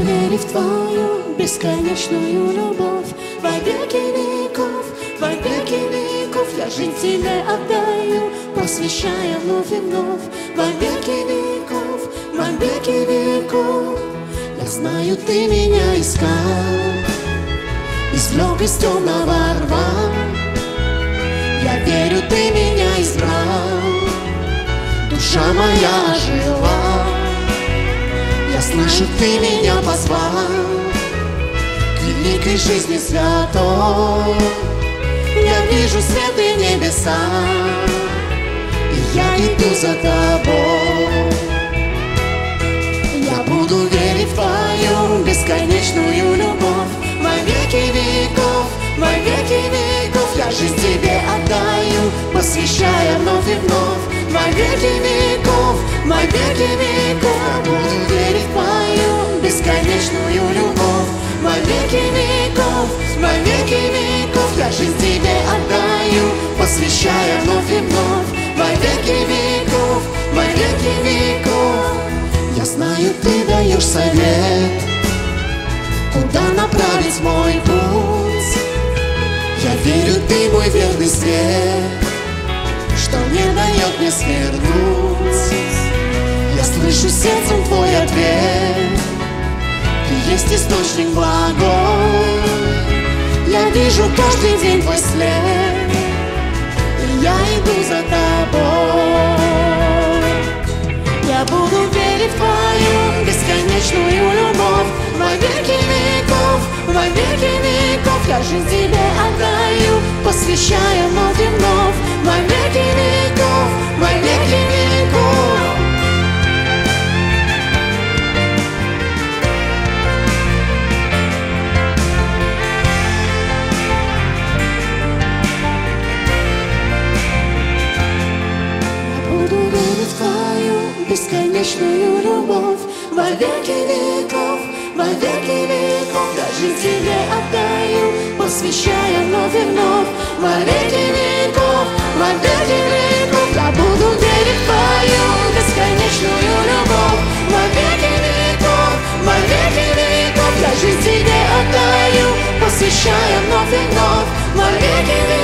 вере в Твою бесконечную любовь. Во веки веков, во веки веков я жизнь Тебе отдаю, посвящая вновь и вновь. Во веки веков, во веки веков. Я знаю, Ты меня искал, извлек из темного рва. Я верю, Ты меня избрал, душа моя ожила. Я слышу, Ты меня позвал к великой жизни святой. Я вижу свет и небеса, и я иду за Тобой. Я буду верить в Твою бесконечную любовь. Во веки веков, во веки веков я жизнь Тебе отдаю, посвящая вновь и вновь. Во веки веков, во веки веков я буду верить в Твою бесконечную любовь. Во веки веков, во веки веков я жизнь Тебе отдаю, посвящая вновь и вновь. Во веки веков, во веки веков. Я знаю, Ты даешь совет, куда направить мой путь. Я верю, Ты мой верный свет, что не дает мне свернуть. Я слышу сердцем Твой ответ, Ты есть источник благой. Я вижу каждый день Твой след, и я иду за Тобой. Я буду верить в Твою бесконечную любовь. Во веки веков, во веки веков я жизнь Тебе отдаю, посвящая вновь и вновь. Во веки веков, во веки веков. Я буду верить в Твою бесконечную любовь. Во веки веков, во веки веков я жизнь Тебе отдаю, посвящая вновь и вновь. Во веки веков, во веки веков я буду верить в Твою бесконечную любовь. Во веки веков, во веки веков я жизнь Тебе отдаю, посвящая вновь и вновь. Во веки веков.